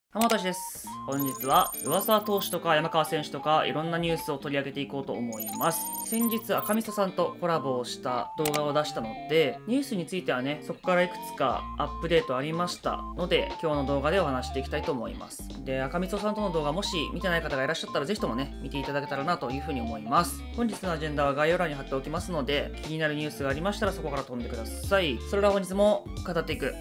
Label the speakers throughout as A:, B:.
A: 浜田です。本日は上沢投手とか山川選手とかいろんなニュースを取り上げていこうと思います。先日赤味噌さんとコラボをした動画を出したので、ニュースについてはね、そこからいくつかアップデートありましたので、今日の動画でお話していきたいと思います。で、赤味噌さんとの動画もし見てない方がいらっしゃったらぜひともね、見ていただけたらなというふうに思います。本日のアジェンダは概要欄に貼っておきますので、気になるニュースがありましたらそこから飛んでください。それでは本日も語っていく。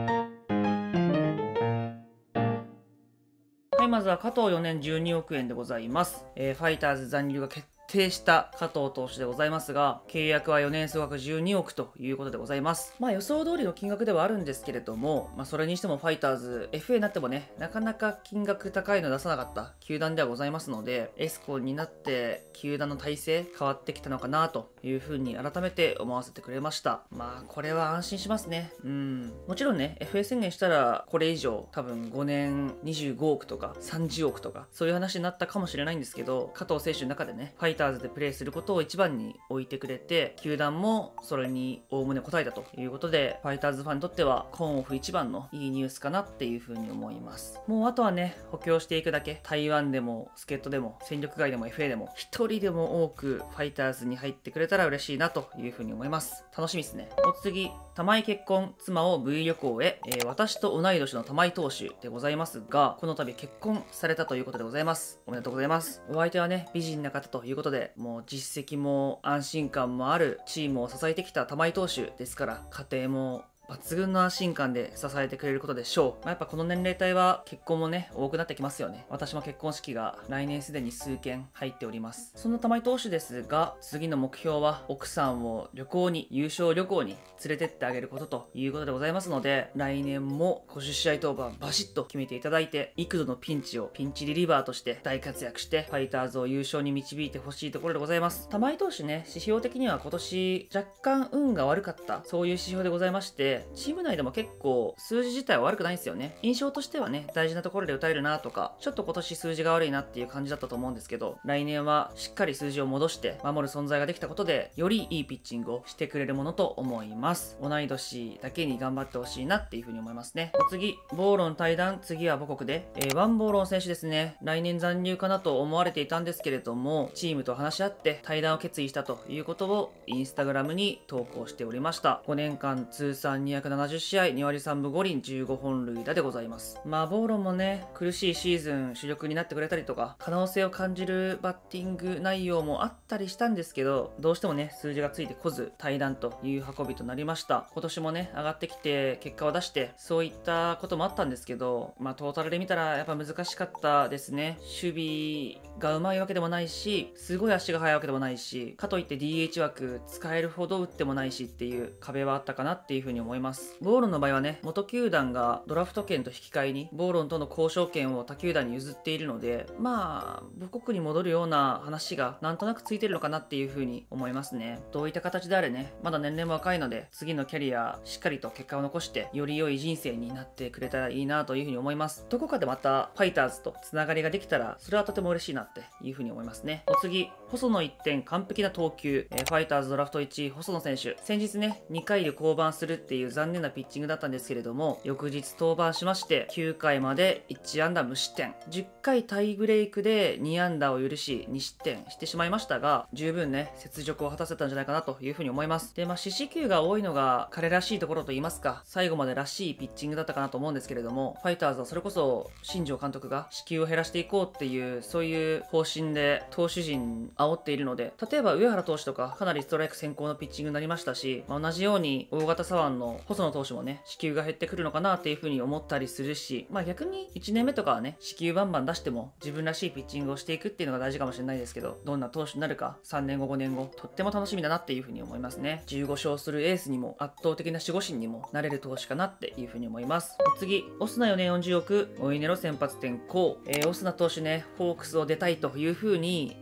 A: はい、まずは加藤4年12億円でございます。ファイターズ残留が決定した加藤投手でございますが、契約は4年総額12億ということでございます。予想通りの金額ではあるんですけれども、それにしてもファイターズ、FA になってもね、なかなか金額高いの出さなかった球団ではございますので、エスコンになって球団の体制変わってきたのかなというふうに改めて思わせてくれました。これは安心しますね。もちろんね、FA 宣言したらこれ以上多分5年25億とか30億とかそういう話になったかもしれないんですけど、加藤選手の中でね、ファイターズでプレーすることを一番に置いてくれて、球団もそれにおおむね応えたということで、ファイターズファンにとってはコンオフ一番のいいニュースかなっていうふうに思います。もうあとはね、補強していくだけ。台湾でも助っ人でも戦力外でも FA でも一人でも多くファイターズに入ってくれたら嬉しいなというふうに思います。楽しみですね。お次、玉井結婚、妻を V 旅行へ、私と同い年の玉井投手でございますが、この度結婚されたということでございます。おめでとうございます。お相手はね、美人な方ということで、もう実績も安心感もあるチームを支えてきた玉井投手ですから、家庭も抜群の安心感で支えてくれることでしょう。やっぱこの年齢帯は結婚もね、多くなってきますよね。私も結婚式が来年すでに数件入っております。そんな玉井投手ですが、次の目標は奥さんを優勝旅行に連れてってあげることということでございますので、来年も50試合登板バシッと決めていただいて、幾度のピンチをピンチリリーバーとして大活躍して、ファイターズを優勝に導いてほしいところでございます。玉井投手ね、指標的には今年若干運が悪かった、そういう指標でございまして、チーム内でも結構数字自体は悪くないんですよね。印象としてはね、大事なところで打たれるなとか、ちょっと今年数字が悪いなっていう感じだったと思うんですけど、来年はしっかり数字を戻して守る存在ができたことで、よりいいピッチングをしてくれるものと思います。同い年だけに頑張ってほしいなっていうふうに思いますね。お次、ボーロン対談、次は母国で、ワンボーロン選手ですね。来年残留かなと思われていたんですけれども、チームと話し合って対談を決意したということをインスタグラムに投稿しておりました。5年間通算270試合、2割3分5厘15本塁打でございます。ボーロンもね、苦しいシーズン主力になってくれたりとか、可能性を感じるバッティング内容もあったりしたんですけど、どうしてもね、数字がついてこず、退団という運びとなりました。今年もね、上がってきて、結果を出して、そういったこともあったんですけど、トータルで見たらやっぱ難しかったですね。守備がうまいわけでもないし、すごい足が速いわけでもないし、かといって DH 枠使えるほど打ってもないしっていう壁はあったかなっていうふうに思います。ボーロンの場合はね、元球団がドラフト権と引き換えに、ボーロンとの交渉権を他球団に譲っているので、母国に戻るような話がなんとなくついてるのかなっていうふうに思いますね。どういった形であれね、まだ年齢も若いので、次のキャリア、しっかりと結果を残して、より良い人生になってくれたらいいなというふうに思います。どこかでまた、ファイターズとつながりができたら、それはとても嬉しいなっていうふうに思いますね。お次、細野一点完璧な投球、ファイターズドラフト1位、細野選手。先日ね、2回で降板するっていう残念なピッチングだったんですけれども、翌日登板しまして、9回まで1安打無失点。10回タイブレイクで2安打を許し、2失点してしまいましたが、十分ね、雪辱を果たせたんじゃないかなというふうに思います。で、四死球が多いのが彼らしいところと言いますか、最後までらしいピッチングだったかなと思うんですけれども、ファイターズはそれこそ新庄監督が死球を減らしていこうっていう、そういう方針で投手陣煽っているので、例えば上原投手とかかなりストライク先行のピッチングになりましたし、同じように大型左腕の細野投手もね、死球が減ってくるのかなっていう風に思ったりするし、逆に1年目とかはね、死球バンバン出しても自分らしいピッチングをしていくっていうのが大事かもしれないですけど、どんな投手になるか3年後5年後とっても楽しみだなっていう風に思いますね。15勝するエースにも圧倒的な守護神にもなれる投手かなっていう風に思います。次、オスナ4年40億、オイネロ先発転向。オスナ投手ね、ホークスを出たいという風に言って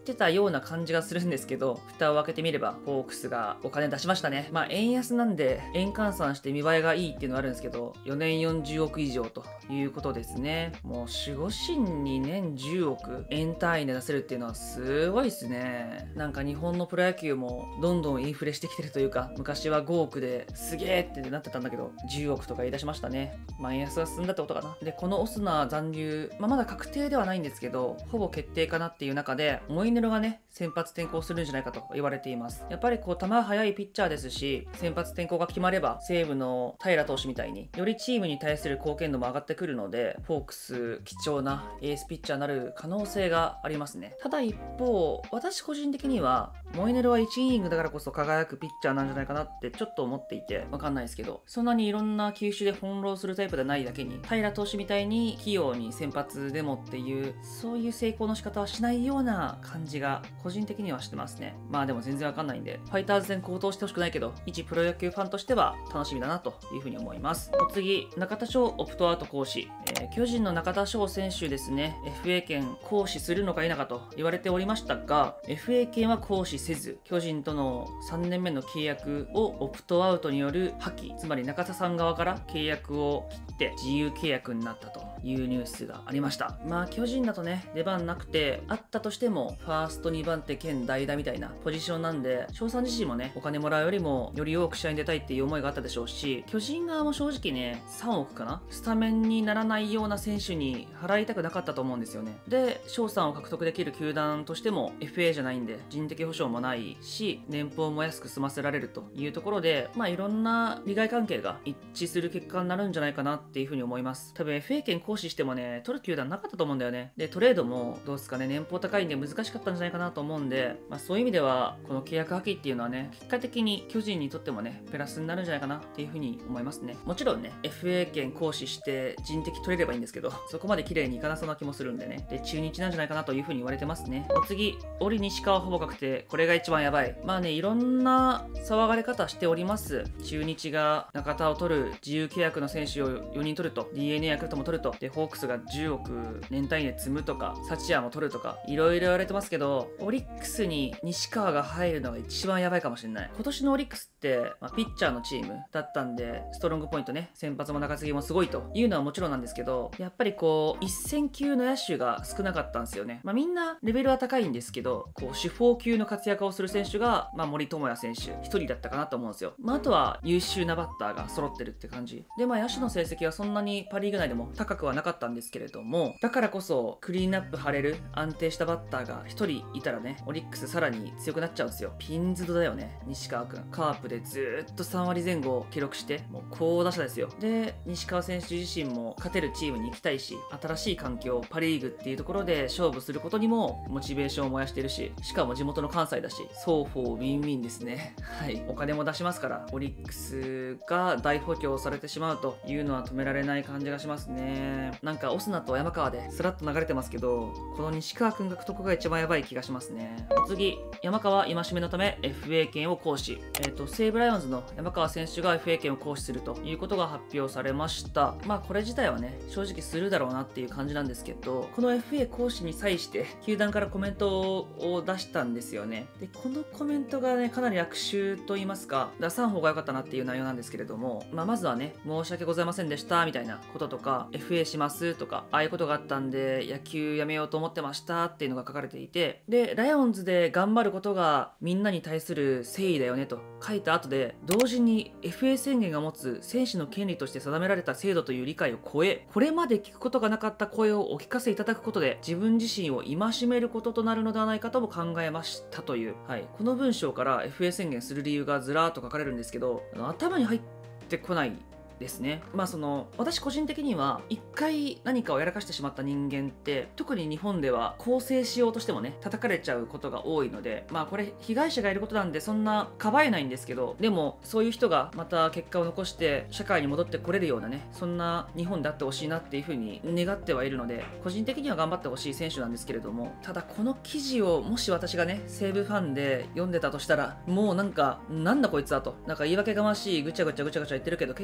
A: ってたような感じがするんですけど、蓋を開けてみればホークスがお金出しましたね。まあ円安なんで円換算して見栄えがいいっていうのはあるんですけど、4年40億以上ということですね。もう守護神に年10億円単位で出せるっていうのはすごいですね。なんか日本のプロ野球もどんどんインフレしてきてるというか、昔は5億ですげーってなってたんだけど、10億とか言い出しましたね。まあ円安が進んだってことかな。で、このオスナ残留、まだ確定ではないんですけど、ほぼ決定かなっていう中で、モイネロがね、先発転向するんじゃないかと言われています。やっぱりこう球が速いピッチャーですし、先発転向が決まれば西武の平投手みたいによりチームに対する貢献度も上がってくるので、フォークス貴重なエースピッチャーになる可能性がありますね。ただ一方、私個人的にはモイネロは1イニングだからこそ輝くピッチャーなんじゃないかなってちょっと思っていて、わかんないですけど、そんなにいろんな球種で翻弄するタイプではないだけに、平投手みたいに器用に先発でもっていう、そういう成功の仕方はしないような感じが個人的にはしてますね。まあでも全然わかんないんで、ファイターズ戦高騰してほしくないけど、一プロ野球ファンとしては楽しみだなというふうに思います。お次、中田翔オプトアウト行使。巨人の中田翔選手ですね、FA 権行使するのか否かと言われておりましたが、FA 権は行使せず、巨人との3年目の契約をオプトアウトによる破棄、つまり中田さん側から契約を切って自由契約になったというニュースがありました。まあ巨人だとね、出番なくて、あったとしてもファースト2番手兼代打みたいなポジションなんで、翔さん自身もね、お金もらうよりもより多く試合に出たいっていう思いがあったでしょうし、巨人側も正直ね、3億かな、スタメンにならないような選手に払いたくなかったと思うんですよね。で、翔さんを獲得できる球団としても FA じゃないんで人的保障もないし、年俸も安く済ませられるというところで、まあいろんな利害関係が一致する結果になるんじゃないかなっていうふうに思います。多分 FA 権行使してもね、取る球団なかったと思うんだよね。で、トレードもどうですかね、年俸高いんで難しかったんじゃないかなと思うんで、まあそういう意味ではこの契約破棄っていうのはね、結果的に巨人にとってもね、プラスになるんじゃないかなっていうふうに思いますね。もちろんね、FA 権行使して人的取れればいいんですけど、そこまで綺麗にいかなそうな気もするんでね。で、中日なんじゃないかなというふうに言われてますね。お次、折西川ほぼ確定。これが一番やばい。まあね、いろんな騒がれ方しております。中日が中田を取る、自由契約の選手を4人取ると、DNA ヤクルトも取ると、で、ホークスが10億年単位で積むとか、サチアも取るとか、いろいろ言われてますけど、オリックスに西川が入るのが一番やばいかもしれない。今年のオリックスって、ピッチャーのチームだったんで、ストロングポイントね、先発も中継ぎもすごいというのはもちろんなんですけど、やっぱりこう、一戦級の野手が少なかったんですよね。みんなレベルは高いんですけど、こう、主砲級の活躍をする選手が、森友哉選手一人だったかなと思うんですよ。あとは優秀なバッターが揃ってるって感じ。で、野手の成績はそんなにパリーグ内でも高くはなかったんですけれども、だからこそクリーンアップ張れる安定したバッターが一人いたらね、オリックスさらに強くなっちゃうんですよ。ピンズドだよね、西川くん。カープでずーっと3割前後を記録して、もう好打者ですよ。で、西川選手自身も勝てるチームに行きたいし、新しい環境、パリーグっていうところで勝負することにもモチベーションを燃やしてるし、しかも地元の関西だし、双方ウィンウィンですね。はい。お金も出しますから、オリックスが大補強されてしまうというのは止められない感じがしますね。なんかオスナと山川でスラッと流れてますけど、この西川くん獲得が一番やばい気がしますね。お次、山川戒めのため FA 権を行使。西武ライオンズの山川選手が FA 権を行使するということが発表されました。これ自体はね、正直するだろうなっていう感じなんですけど、この FA 行使に際して球団からコメントを出したんですよね。で、このコメントがね、かなり悪臭と言いますか、出さん方が良かったなっていう内容なんですけれども、まずはね、申し訳ございませんでしたみたいなこととか、FA しますとか、ああいうことがあったんで野球やめようと思ってましたっていうのが書かれていて、で、ライオンズで頑張ることがみんなに対する誠意だよねと書いた後で、同時に FA 宣言が持つ選手の権利として定められた制度という理解を超え、これまで聞くことがなかった声をお聞かせいただくことで自分自身を戒めることとなるのではないかとも考えましたという、はい、この文章から FA 宣言する理由がずらーっと書かれるんですけど、頭に入ってこないですね。私個人的には一回何かをやらかしてしまった人間って、特に日本では更生しようとしてもね、叩かれちゃうことが多いので、これ被害者がいることなんでそんなかばえないんですけど、でもそういう人がまた結果を残して社会に戻ってこれるようなね、そんな日本であってほしいなっていうふうに願ってはいるので、個人的には頑張ってほしい選手なんですけれども、ただこの記事をもし私がね、西武ファンで読んでたとしたら、もうなんだこいつだと、言い訳がましいぐちゃぐちゃ言ってるけど、結局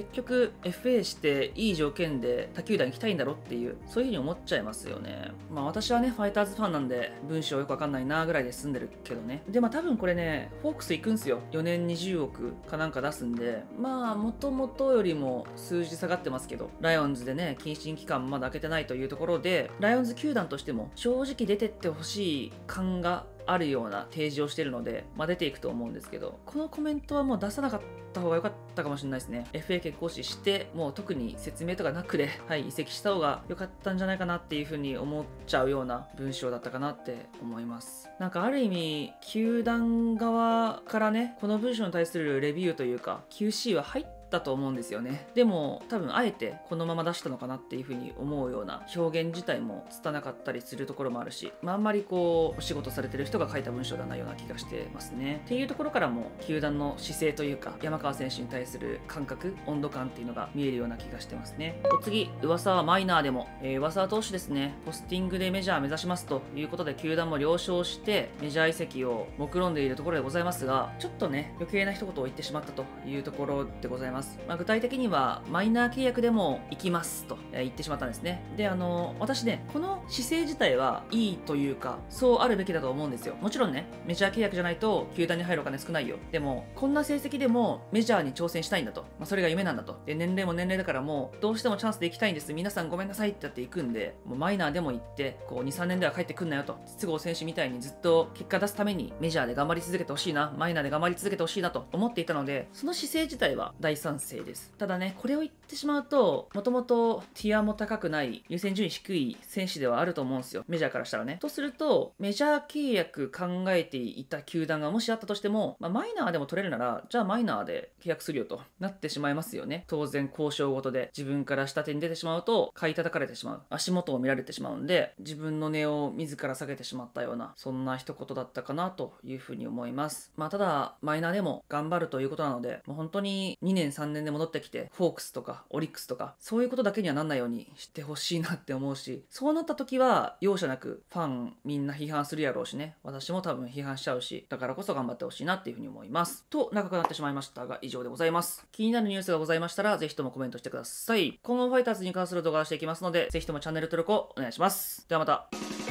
A: く FA していい条件で他球団行きたいんだろっていう、そういうふうに思っちゃいますよね。まあ私はね、ファイターズファンなんで文章よくわかんないなぐらいで済んでるけどね。で、まあ多分これね、ホークス行くんすよ。4年20億かなんか出すんで、まあ元々よりも数字下がってますけど、ライオンズでね、謹慎期間まだ開けてないというところで、ライオンズ球団としても正直出てってほしい感があるような提示をしているので、まあ、出ていくと思うんですけど、このコメントはもう出さなかった方が良かったかもしれないですね。FA 決行使して、もう特に説明とかなくで、はい、移籍した方が良かったんじゃないかなっていうふうに思っちゃうような文章だったかなって思います。なんかある意味、球団側からね、この文章に対するレビューというか、QC は入ってだと思うんですよね。でも多分あえてこのまま出したのかなっていう風に思うような表現自体も拙かったりするところもあるし、まあ、あんまりこうお仕事されてる人が書いた文章ではないような気がしてますね。っていうところからも球団の姿勢というか山川選手に対する感覚、温度感っていうのが見えるような気がしてますね。お次、噂はマイナーでも、上沢投手ですね。ポスティングでメジャー目指しますということで球団も了承してメジャー移籍を目論んでいるところでございますが、ちょっとね余計な一言を言ってしまったというところでございます。まあ、具体的にはマイナー契約でも行きますと言ってしまったんですね。で、私ね、この姿勢自体はいいというか、そうあるべきだと思うんですよ。もちろんね、メジャー契約じゃないと球団に入るお金少ないよ。でも、こんな成績でもメジャーに挑戦したいんだと。まあ、それが夢なんだと。で、年齢も年齢だからもう、どうしてもチャンスで行きたいんです。皆さんごめんなさいってやって行くんで、もうマイナーでも行って、こう、2、3年では帰ってくんなよと。筒香選手みたいにずっと結果出すためにメジャーで頑張り続けてほしいな、マイナーで頑張り続けてほしいなと思っていたので、その姿勢自体は大賛成です。ただね、これを言ってしまうと、もともとティアも高くない、優先順位低い選手ではあると思うんですよ。メジャーからしたらね。とすると、メジャー契約考えていた球団がもしあったとしても、まあ、マイナーでも取れるなら、じゃあマイナーで契約するよとなってしまいますよね。当然交渉ごとで自分から下手に出てしまうと、買い叩かれてしまう。足元を見られてしまうんで、自分の値を自ら下げてしまったような、そんな一言だったかなというふうに思います。まあ、ただ、マイナーでも頑張るということなので、もう本当に2年3年で戻ってきて、フォークスとかオリックスとかそういうことだけにはなんないようにしてほしいなって思うし、そうなった時は容赦なくファンみんな批判するやろうしね、私も多分批判しちゃうし、だからこそ頑張ってほしいなっていうふうに思いますと。長くなってしまいましたが以上でございます。気になるニュースがございましたらぜひともコメントしてください。今後ファイターズに関する動画をしていきますのでぜひともチャンネル登録をお願いします。ではまた。